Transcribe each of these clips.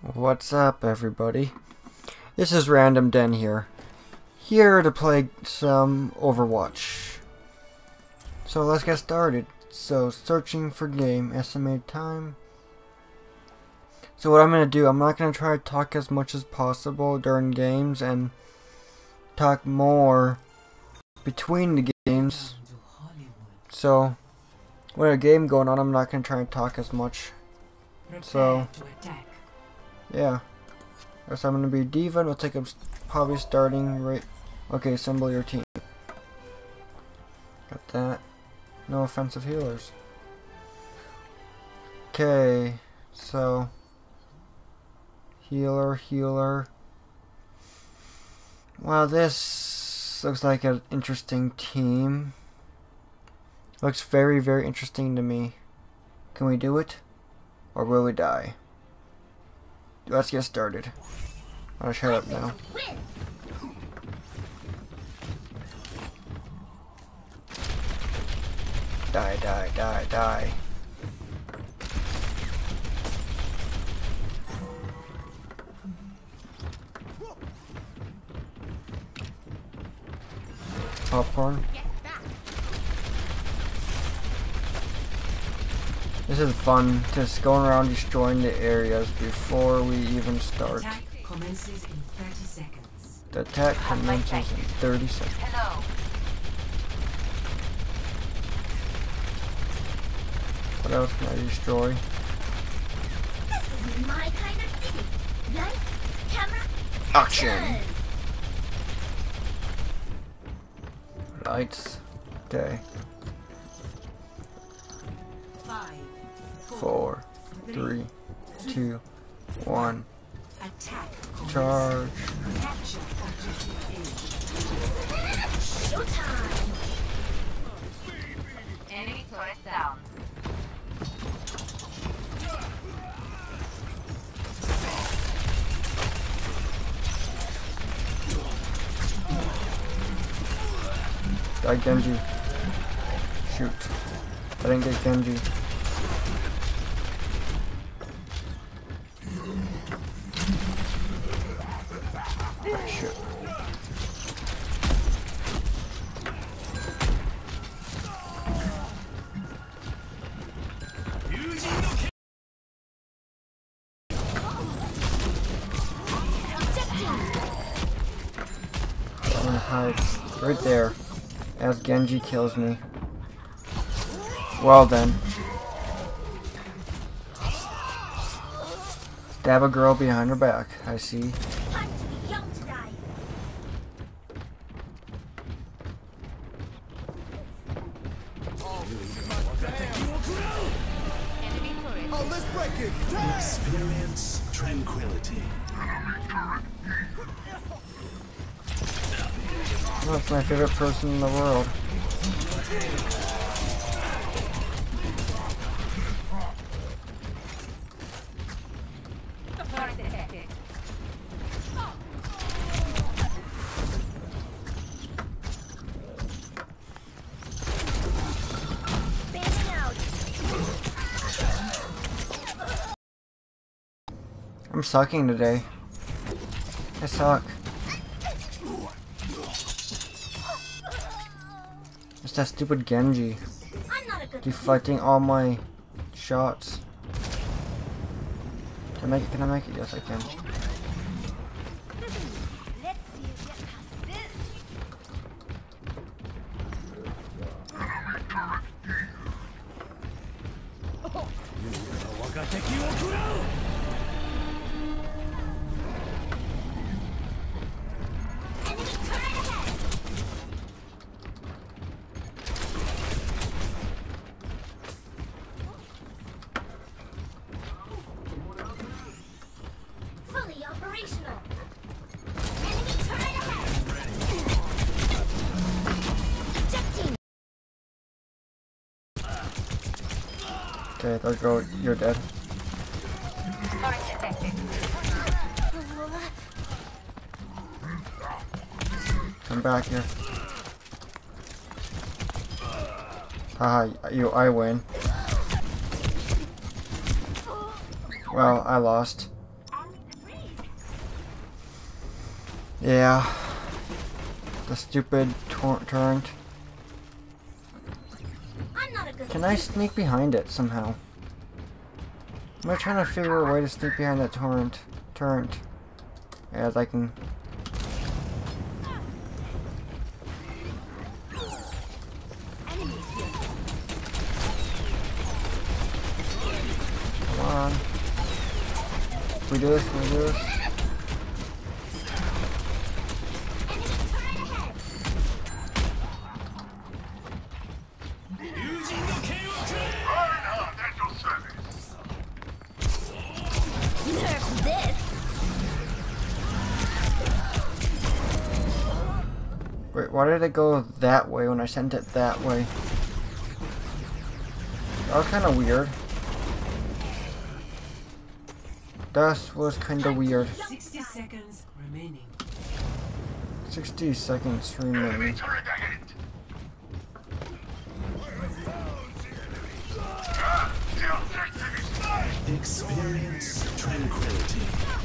What's up, everybody? This is Random Den here to play some Overwatch. So let's get started. So searching for game, estimated time. So what I'm gonna do, I'm not gonna try to talk as much as possible during games and talk more between the games. So with a game going on, I'm not gonna try and talk as much. So yeah, guess I'm gonna be D.Va. Looks like I'm probably starting right. Okay, assemble your team. Got that. No offensive healers. Okay, so healer. Wow, this looks like an interesting team. Looks very, very interesting to me. Can we do it? Or will we die? Let's get started. I'll shut up now. Die. Popcorn. This is fun, just going around destroying the areas before we even start. Attack commences in 30 seconds. The attack commences in 30 seconds. Hello. What else can I destroy? This is my kind of city. Lights, camera, Action! Lights. Okay. 5, 4, 3, 2, 1. Attack. Charge. Capture objective showtime. Enemy turret down. Die Genji. Shoot. I didn't get Genji. Shit. I'm gonna hide right there as Genji kills me. Well then. Stab a girl behind her back, I see. Time to be young to die. Oh, let's break it! Experience tranquility. That's my favorite person in the world. Fanning out. I'm sucking today. I suck. It's that stupid Genji I'm not a good deflecting all my shots. Can I make it? Can I make it? Yes, I can. Let's see you get past this. Enemy turret ahead. Fully operational. Enemy turret ahead. Ejecting. Okay, there go. You're dead. Come back here. Haha, I win. Well, I lost. Yeah. The stupid turret. I'm not a good Can I sneak behind it somehow? I'm trying to figure a way to sneak behind that turret. As I can. enemies here. Come on. Can we do this? Can we do this? Enemy turret ahead. Nerf this. Wait, why did it go that way when I sent it that way? That was kind of weird. That was kind of weird. 60 seconds remaining. 60 seconds remaining. Experience tranquility.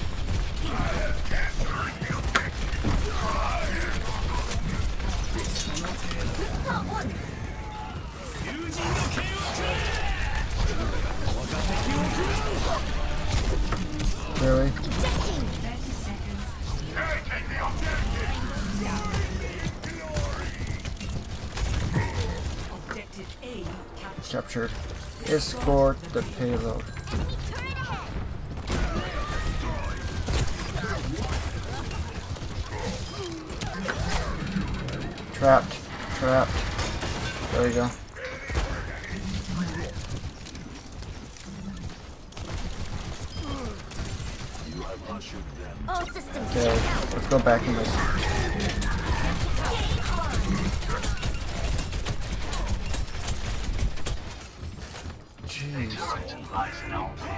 Really? 30 seconds. Objective A captured. Captured. Escort the payload. Turret ahead. Trapped. Trapped. There we go. You have ushered them. All systems Okay, let's go back in this. getting hard. Jeez.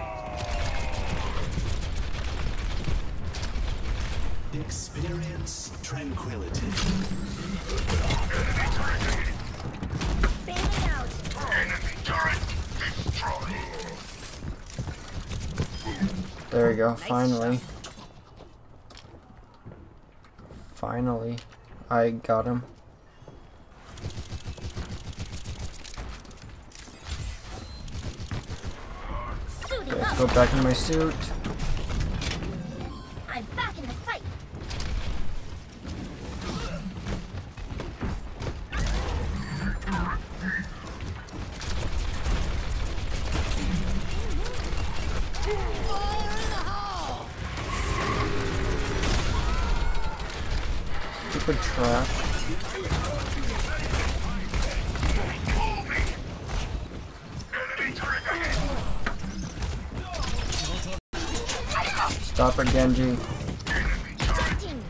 Experience tranquility. Bailing out. There we go. Finally. Finally. I got him. Suiting Let's up. go back in my suit. I'm back in the fight. Stupid trap. Stop it, Genji. Detecting.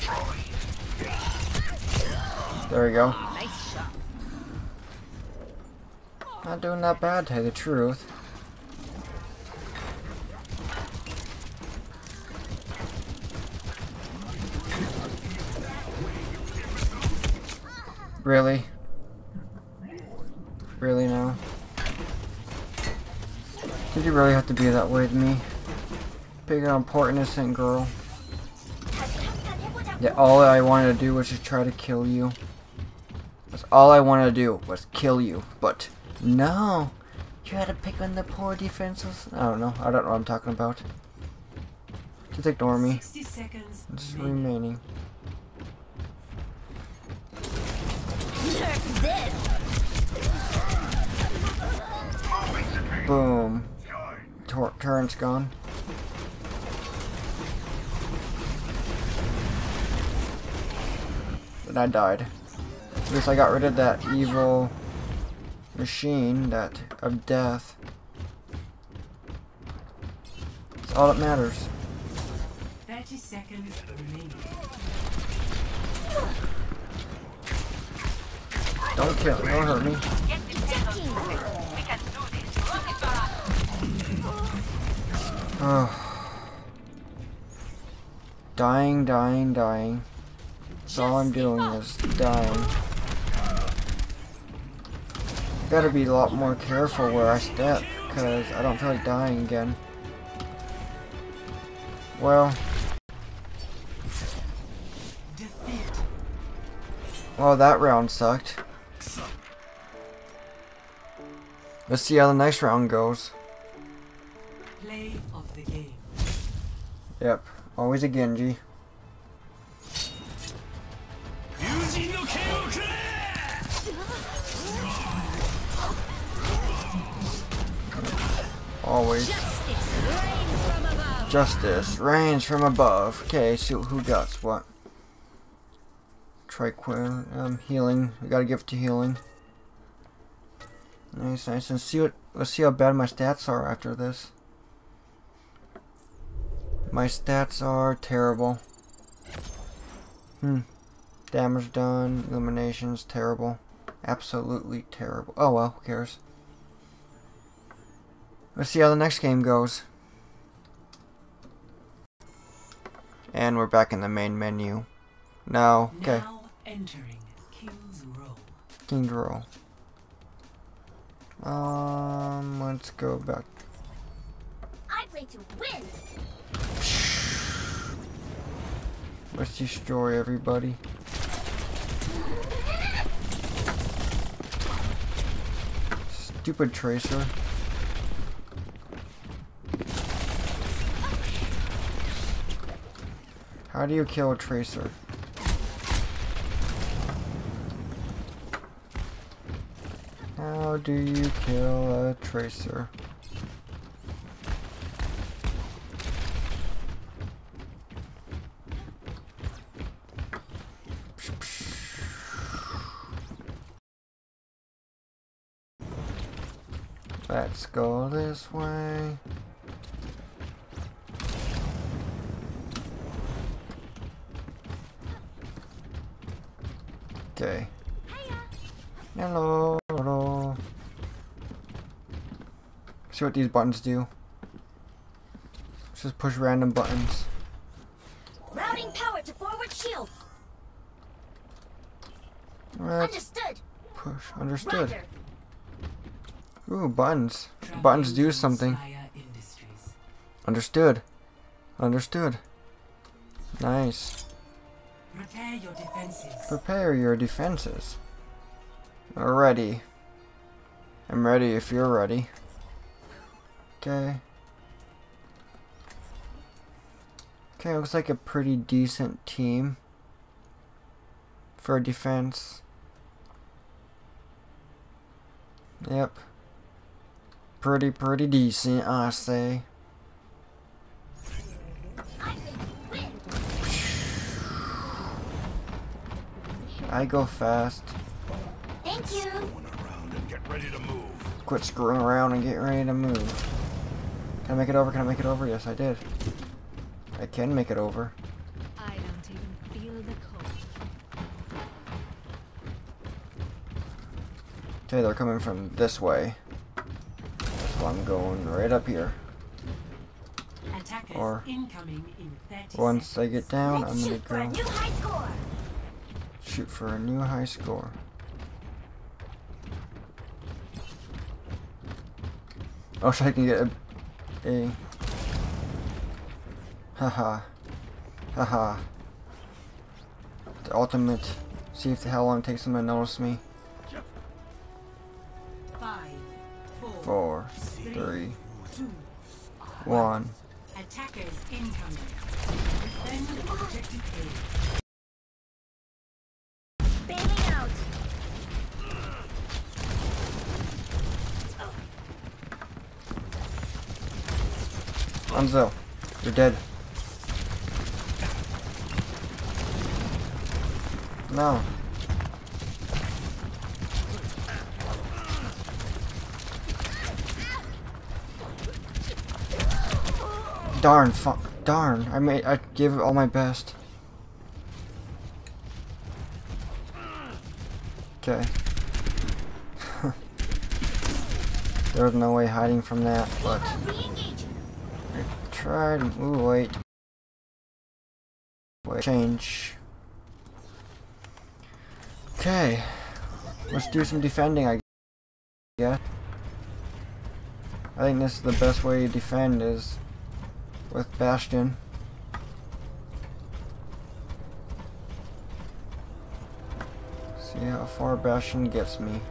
There we go. Nice shot. Not doing that bad, to tell you the truth. Really? Really now? Did you really have to be that way to me? Picking on poor innocent girl. Yeah, all I wanted to do was just try to kill you. That's all I wanted to do was kill you. But no, you had to pick on the poor defenses. I don't know what I'm talking about. Just ignore me. 60 seconds It's remaining. remaining. Nerf this. Boom. Turret's gone. And I died. At least I got rid of that evil machine of death. That's all that matters. 30 seconds remaining. Don't kill me. Don't hurt me. Detecting. Oh. Dying, dying, dying. That's all I'm doing is dying. Gotta be a lot more careful where I step, because I don't feel like dying again. Well, Well, that round sucked. Let's see how the next round goes. Play of the game. Yep, always a Genji. Always. Justice reigns from above. Okay, so who got what? Triquil, healing. We gotta give it to healing. Nice, nice. And see what? Let's see how bad my stats are after this. My stats are terrible. Damage done, eliminations, terrible. Absolutely terrible. Oh well, who cares? Let's see how the next game goes. And we're back in the main menu. Now, okay. Now entering King's Row. King's Row. Let's go back. I play to win. Let's destroy everybody. Stupid Tracer. How do you kill a Tracer? How do you kill a Tracer? Let's go this way. Okay. Hello. Hello. See what these buttons do. Let's just push random buttons. Routing power to forward shield. Let's Understood. push. Understood. Rider. Ooh, buttons. Buttons do something. Slayer Industries. Understood. Understood. Nice. Prepare your defenses. Prepare your defenses. Ready. I'm ready if you're ready. Okay. Okay, looks like a pretty decent team for defense. Yep. Pretty decent, I say. I play to win. I go fast. Thank you. Around and get ready to move. Quit screwing around and get ready to move. Can I make it over? Can I make it over? Yes, I did. I can make it over. I don't even feel the cold. Okay, they're coming from this way. So I'm going right up here. Attackers Or incoming in 30 once I get down, Let's I'm gonna shoot for a go new high score. shoot for a new high score. Oh, so I can get a haha. Haha. The ultimate. See if how long it takes them to notice me. 5, 4, 4, 3, 2. 1. Attackers incoming. Defend objective A. Bailing out. Hanzo, you're dead. No. Darn, darn. I gave it all my best. Okay. There was no way hiding from that, but Re-engaging. I tried. Ooh, wait. Change. Okay. Let's do some defending, I guess. I think this is the best way to defend is with Bastion. See how far Bastion gets me.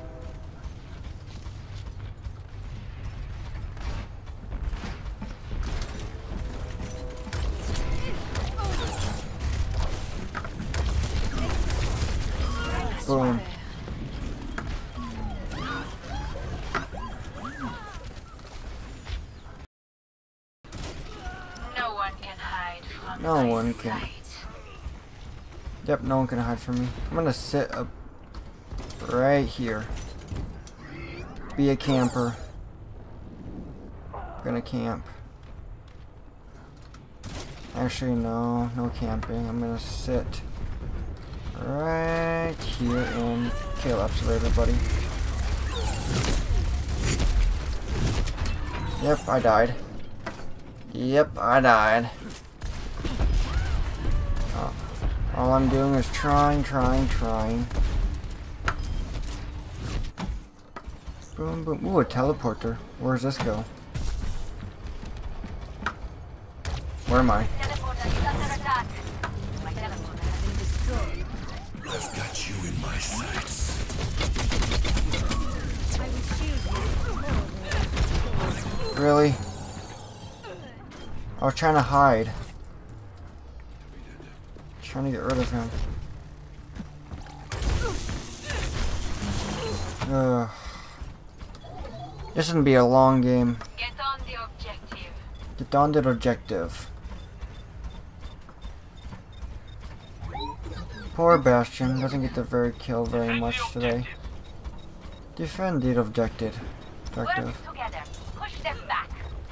Boom. No one can hide from No my one can. sight. Yep, no one can hide from me. I'm gonna sit up right here. Be a camper. Gonna camp. Actually, no camping. I'm gonna sit right here and kill absolutely everybody. Yep, I died. Yep, I died. All I'm doing is trying. Boom, boom. Ooh, a teleporter. Where does this go? Where am I? I've got you in my sights. Really? I was trying to hide. Trying to get rid of him. Ugh. This is gonna be a long game. Get on the objective. Get on to the objective. Poor Bastion doesn't get to kill very much today. Defend the objective. Together. Push them back.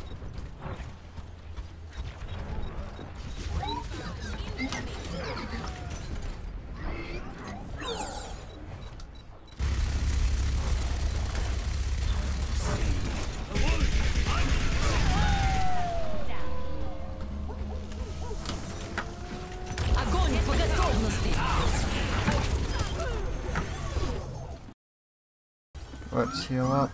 Let's heal up.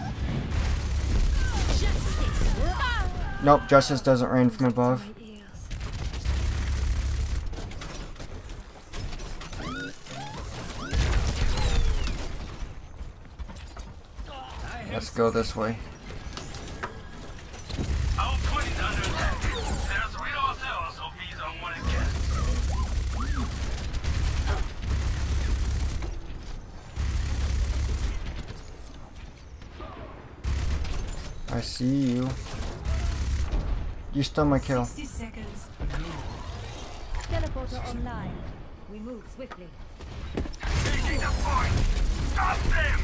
Nope, justice doesn't rain from above. Let's go this way. Our point is under attack. Let us rid ourselves of these unwanted guests. I see you. You stole my kill. 60 seconds. Teleporter online. We move swiftly. Taking the point. Stop them!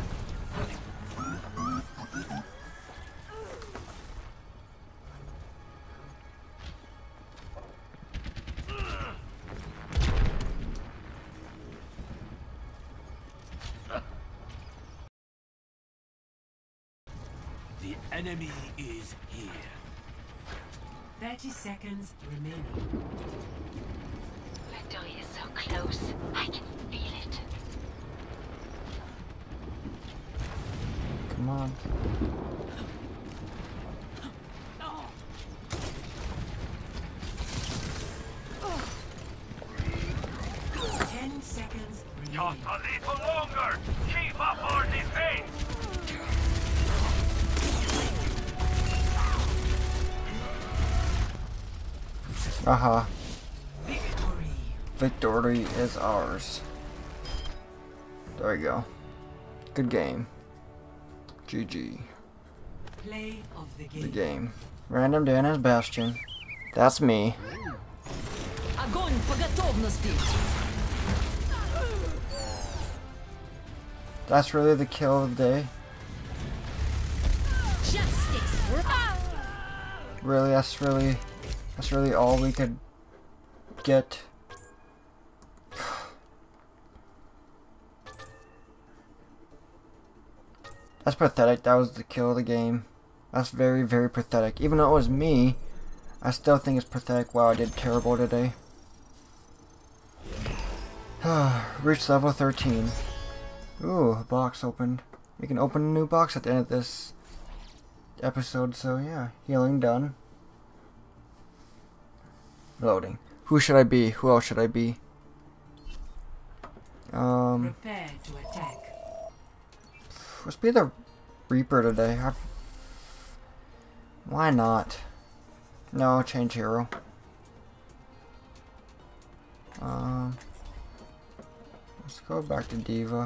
The enemy is here. 30 seconds remaining. Victory is so close. I can feel it. Come on. Ten seconds Just remaining. a little longer. Keep up our defense. Aha. Victory. Victory is ours. There we go. Good game. GG. Play of the The game. game. Random Dan as Bastion. That's me. Огонь по готовности! That's really the kill of the day. Justice. Really, that's really all we could get. That's pathetic. That was the kill of the game. That's very, very pathetic. Even though it was me, I still think it's pathetic. Wow, I did terrible today. Reached level 13. Ooh, a box opened. We can open a new box at the end of this episode, so yeah. Healing done. Loading. Who should I be? Who else should I be? Prepare to attack. Let's be the Reaper today. Why not? No, change hero. Let's go back to Diva.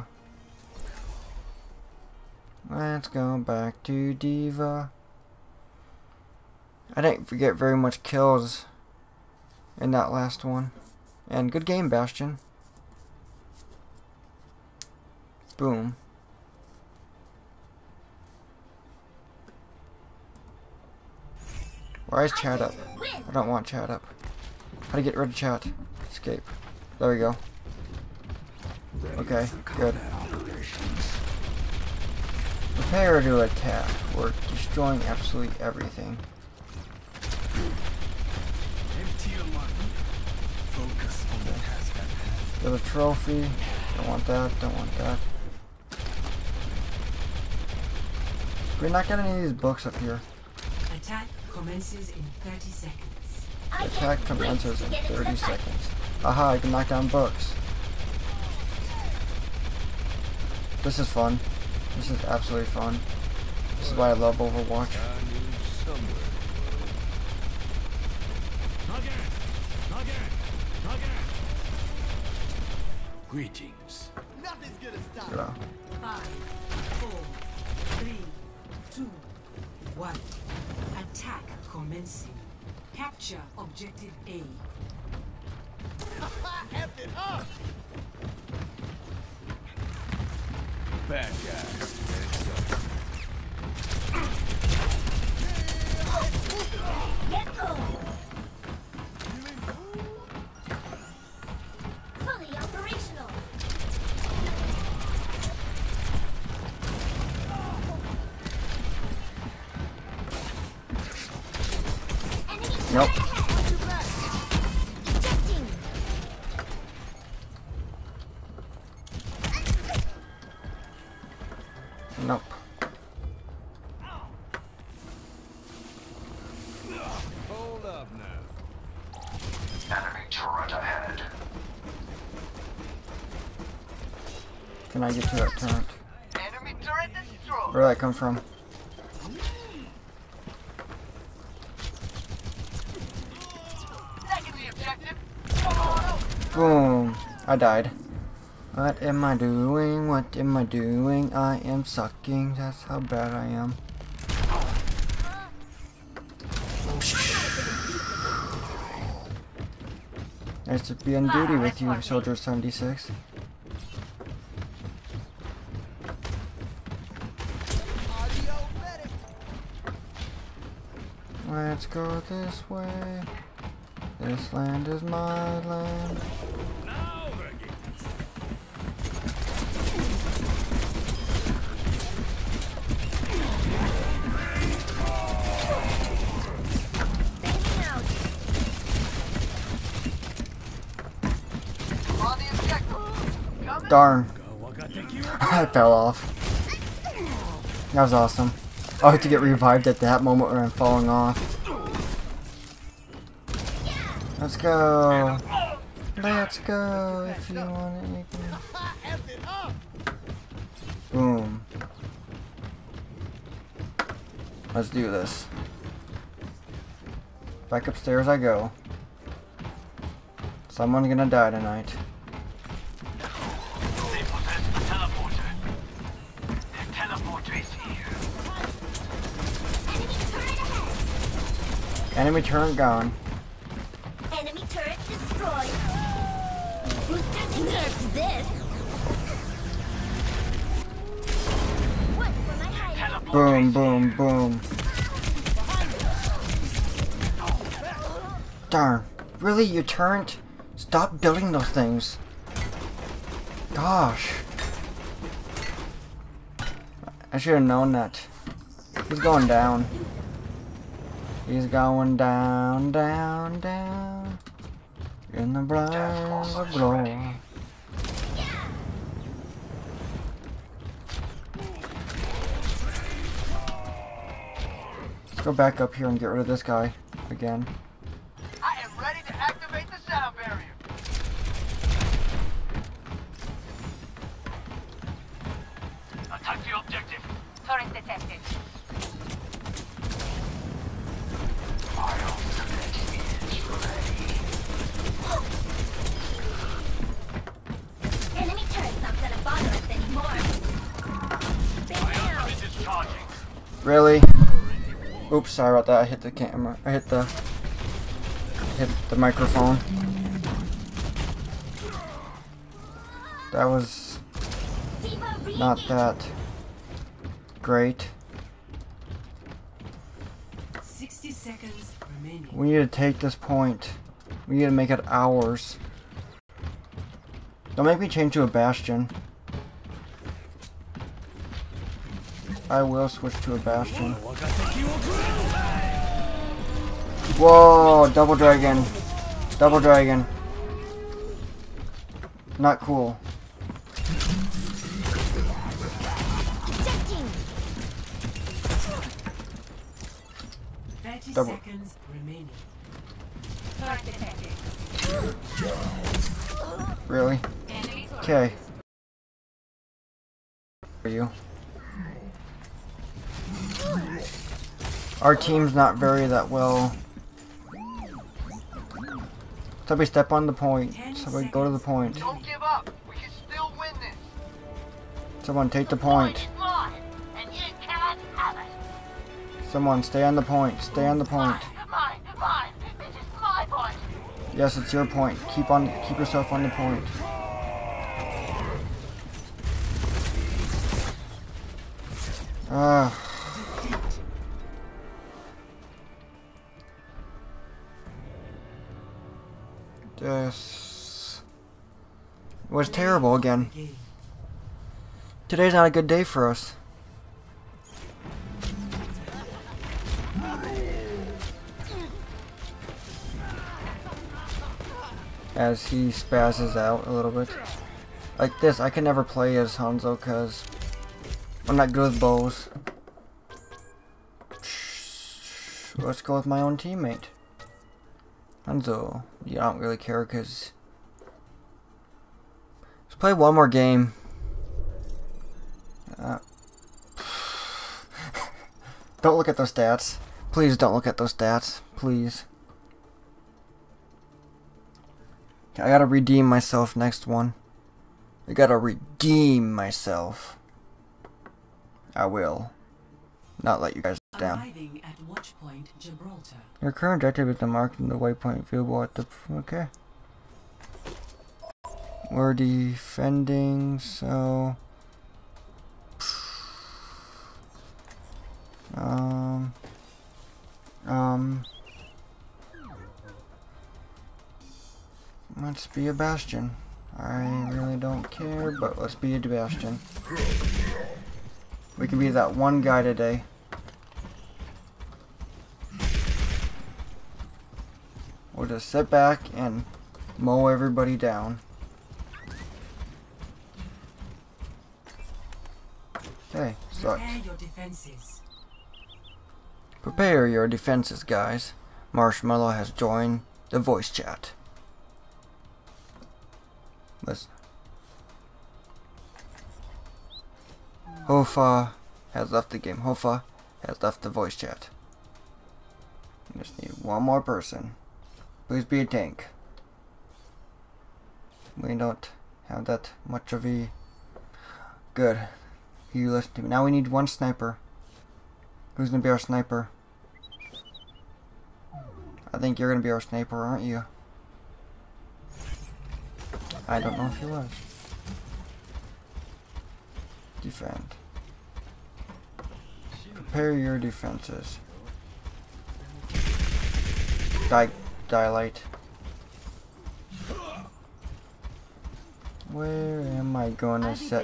Let's go back to Diva. I didn't get very much kills in that last one. And good game, Bastion. Boom. Why is chat up? I don't want chat up. How to get rid of chat? Escape. There we go. Okay, good. Prepare to attack. We're destroying absolutely everything. Empty your mind. Focus on the task at hand. Get a trophy. Don't want that. Don't want that. We're not getting any of these books up here. Attack commences in 30 seconds. Attack commences in 30 seconds. Aha, I can knock down books. This is fun. This is absolutely fun. This is why I love Overwatch. Greetings. Nothing's gonna stop. Yeah. 5, 4, 3, 2, 1. Attack commencing. Capture objective A. F it up. Bad guys. Get going. Fully operational. Enemy Nope. ejecting. Nope. Hold up now. Enemy turret ahead. Can I get to that turret? Enemy turret destroyed. Where did that come from? Second the objective. Boom. I died. What am I doing? What am I doing? I am sucking. That's how bad I am. Nice to be on duty with you, Soldier 76. Let's go this way. This land is my land. Banging out. On the objective. Coming. Darn. I fell off. That was awesome. I like to get revived at that moment when I'm falling off. Let's go. Let's go. If you want it, you can. F it up. Boom. Let's do this. Back upstairs I go. Someone's gonna die tonight. They possess the teleporter. The teleporter is here. Enemy turret ahead. Enemy turret gone. Enemy turret destroyed. Boosters nerfed this. One for my hiding. Boom, boom, boom. Darn. Really, you turret? Stop building those things. Gosh. I should have known that. He's going down. He's going down, down, down. In the blood of glory. Let's go back up here and get rid of this guy again. I am ready to activate the sound barrier. Turret detected. Enemy turret's not gonna bother us anymore. Bailing out. Discharging. Really? Oops, sorry about that. I hit the camera. I hit the microphone. That was Diva not re-engage. that great. 60 seconds remaining. We need to take this point. We need to make it ours. Don't make me change to a Bastion. I will switch to a Bastion. Whoa, double dragon. Double dragon. Not cool. Ejecting. 30 Double. seconds remaining. Turret detected. Really? Enemy turret. Okay. For you. Our team's not very that well. Somebody step on the point. 10 Somebody go to the point. Don't give up. We can still win this. Someone take the point. Mine, and you can't have it. Someone stay on the point. Stay on the point. Mine. This is my point. Yes, it's your point. Keep yourself on the point. This was terrible again. Game. Today's not a good day for us. As he spazzes out a little bit. Like this, I can never play as Hanzo because I'm not good with bows. Let's go with my own teammate. Hanzo, you don't really care because... Let's play one more game. Don't look at those stats. Please don't look at those stats. Please. I gotta redeem myself next one. I gotta redeem myself. I will. Not let you guys down. Arriving at Watchpoint Gibraltar. Your current objective is to mark in the waypoint viewable at the... Okay. We're defending, so... Let's be a Bastion. I really don't care, but let's be a Bastion. We can be that one guy today. We'll just sit back and mow everybody down. Okay, so Prepare your defenses. prepare your defenses, guys. Marshmallow has joined the voice chat. Listen. Hofa has left the game. Hofa has left the voice chat. We just need one more person. Please be a tank. We don't have that much of a... Good. You listen to me. Now we need one sniper. Who's gonna be our sniper? I think you're gonna be our sniper, aren't you? I don't know if he was. Defend. Prepare your defenses. Dilate. Where am I going to set?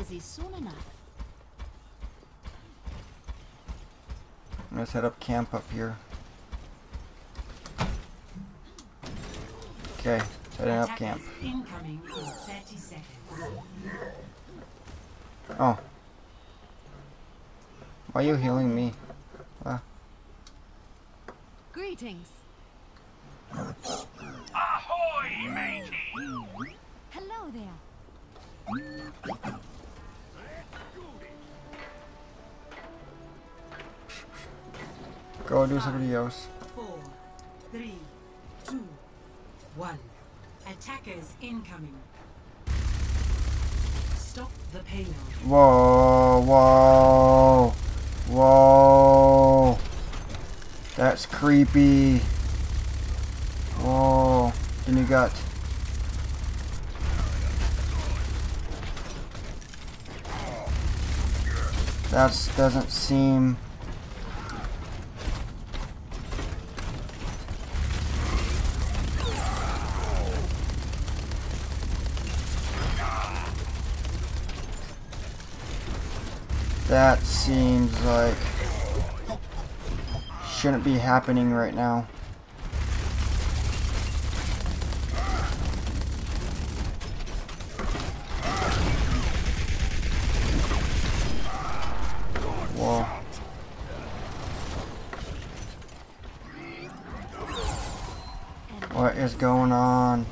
I'm gonna set up camp up here. Okay, setting up camp. Attackers incoming in 30 seconds. Oh. Why are you healing me? Greetings. Ahoy, matey! Hello there. go do somebody else. 4, 3, 2, 1. Attackers incoming. Stop the payload. Whoa, whoa, whoa. That's creepy. Whoa. In your gut. That doesn't seem... That seems like shouldn't be happening right now. Whoa. What is going on?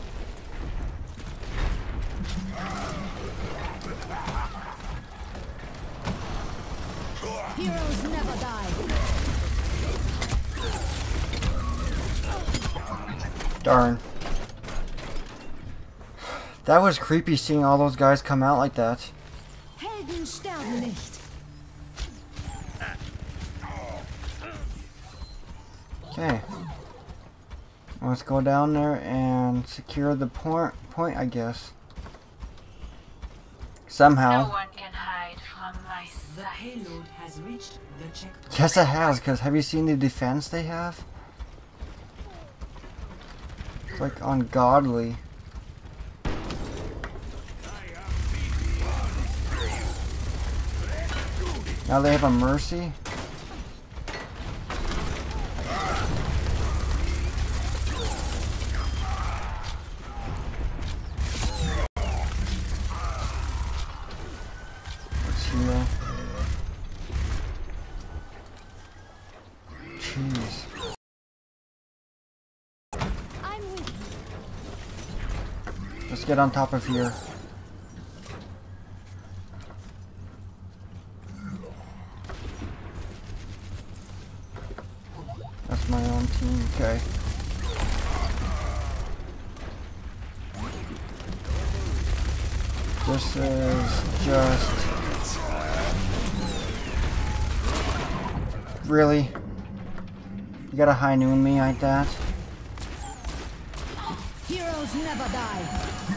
Heroes never die. Darn. That was creepy seeing all those guys come out like that. Helden sterben nicht. Okay. Let's go down there and secure the point, I guess. Somehow. No one can hide from my The sight. payload has reached the checkpoint. Yes, it has, because have you seen the defense they have? It's like ungodly. Now they have a mercy? Let's heal. Jeez. I'm weak. Let's get on top of here. That's my own team, okay. This is just... Really? You gotta high noon me like that? Heroes never die.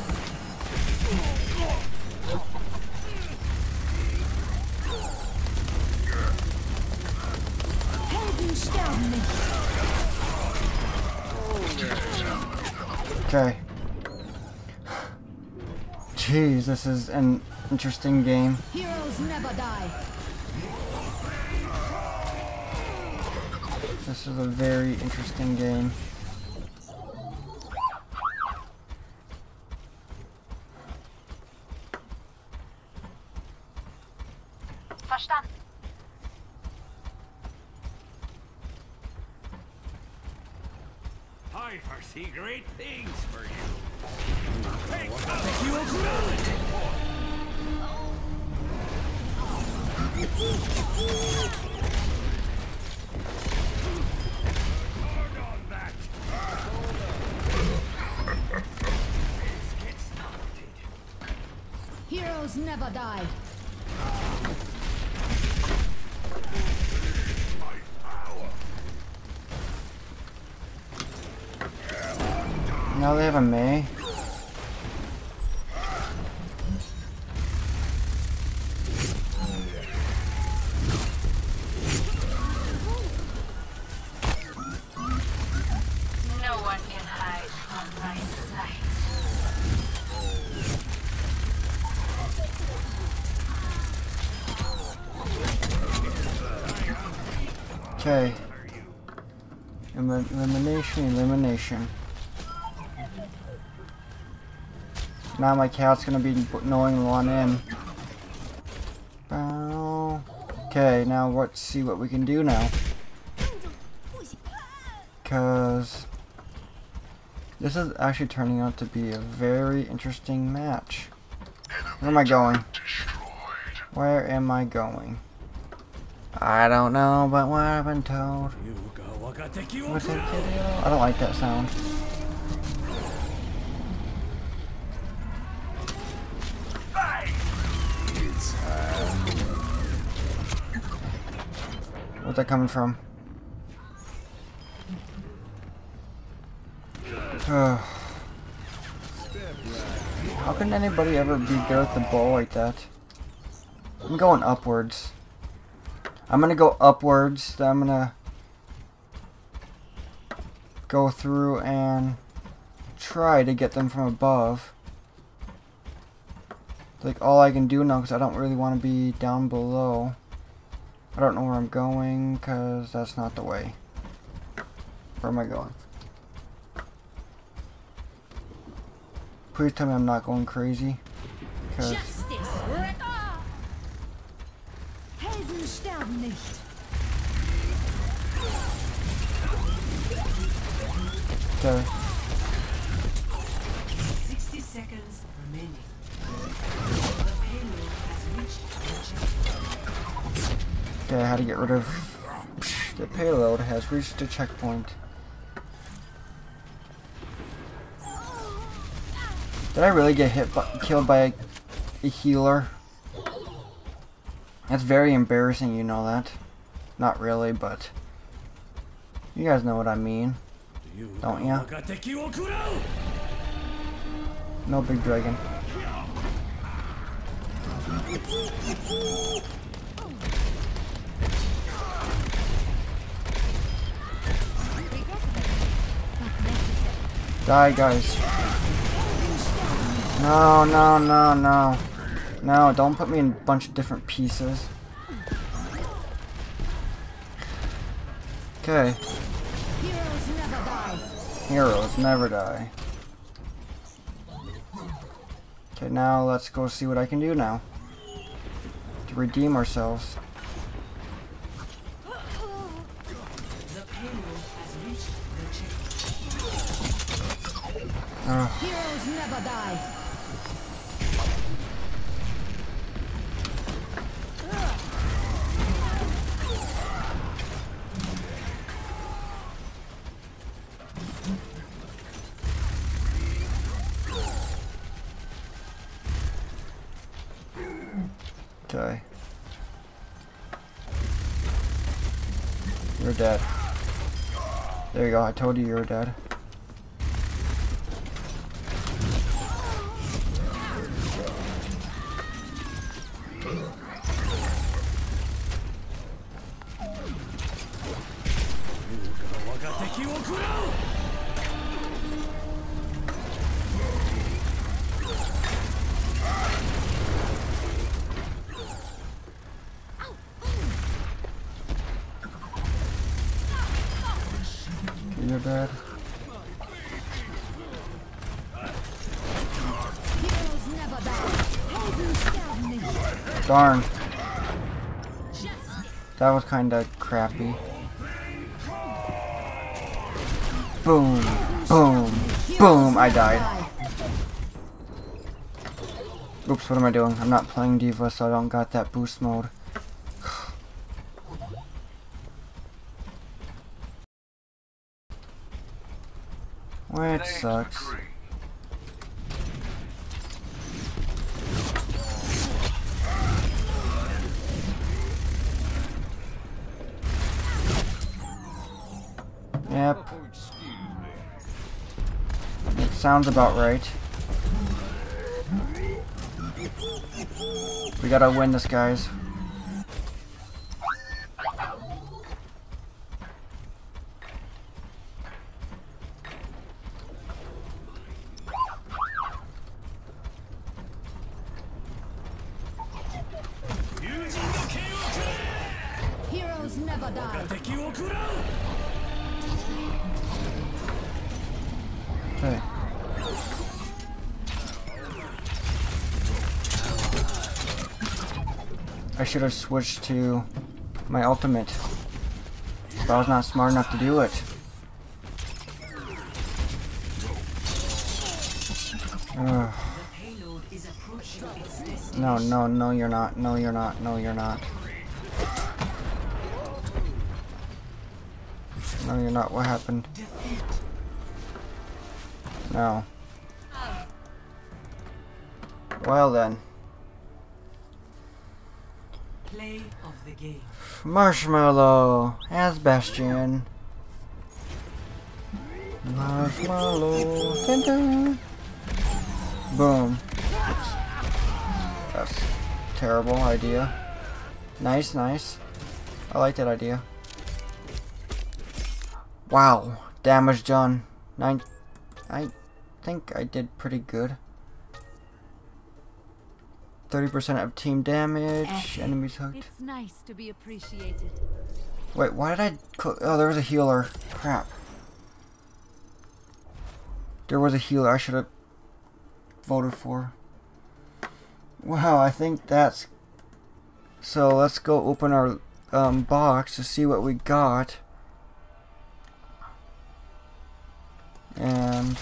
Helden sterben nicht. Okay. Jeez, this is an interesting game. Heroes never die. This is a very interesting game. Verstanden. I foresee great things for you. Take cover. Hard on that. Let's get started. Heroes never die. Now they have a May. No one can hide from my sight. Okay. Elimination. Now my cat's gonna be knowing one in. Bow. Okay, now let's see what we can do now. Cause this is actually turning out to be a very interesting match. Where am I going? Where am I going? I don't know, but what I've been told. You go. What's that video? I don't like that sound. Where's that coming from? How can anybody ever be good with the bow like that? I'm going upwards. I'm gonna go upwards, then I'm gonna go through and try to get them from above. It's like all I can do now because I don't really want to be down below. I don't know where I'm going because that's not the way. Where am I going? Please tell me I'm not going crazy. Justice. Helden sterben nicht. Okay. 60 seconds remaining. The payload has reached the checkpoint. Okay, how to get rid of the payload has reached the checkpoint. Did I really get killed by a healer? That's very embarrassing, you know that. Not really, but you guys know what I mean, don't ya? No big dragon. Die, guys. No, no, no, no. No, don't put me in a bunch of different pieces. Okay. Heroes never die. Heroes never die. Okay, now let's go see what I can do now. To redeem ourselves. The payload has reached the checkpoint. Heroes never die. Okay. You're dead. There you go, I told you were dead. You're dead. Heroes never die. Helden sterben nicht. Darn. That was kinda crappy. Boom. Boom. Boom. I died. Oops, what am I doing? I'm not playing D.Va, so I don't got that boost mode. Which sucks. Yep. It sounds about right. We gotta win this, guys. Heroes never die. Okay. I should have switched to my ultimate, but I was not smart enough to do it. Ugh. Payload is approaching its destination. No, no, no, you're not. No, you're not. No, you're not. No, you're not. What happened? Defeat. No. Well then. Play of the game. Marshmallow as Bastion. Marshmallow. Dun dun. Boom. Oops. That's a terrible idea. Nice, nice. I like that idea. Wow. Damage done. I think I did pretty good. 30% of team damage. Enemies hooked. It's nice to be appreciated. Wait, why did I oh, there was a healer. Crap. There was a healer I should have voted for. Wow, I think that's... So let's go open our box to see what we got. And...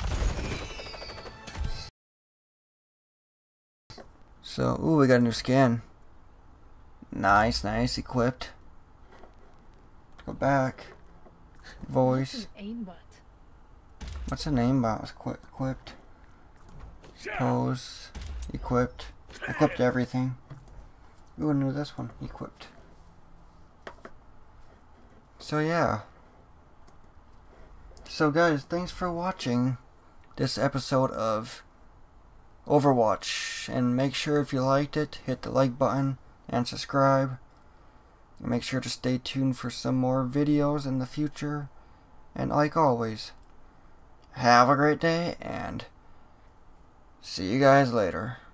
So, ooh, we got a new skin. Nice, nice, equipped. Go back. Voice. Aimbot. What's a name about? Equipped. Pose. Equipped. Equipped everything. Ooh, I knew this one. Equipped. So yeah. So guys, thanks for watching this episode of Overwatch, and make sure if you liked it, hit the like button and subscribe, and make sure to stay tuned for some more videos in the future, and like always, have a great day and see you guys later.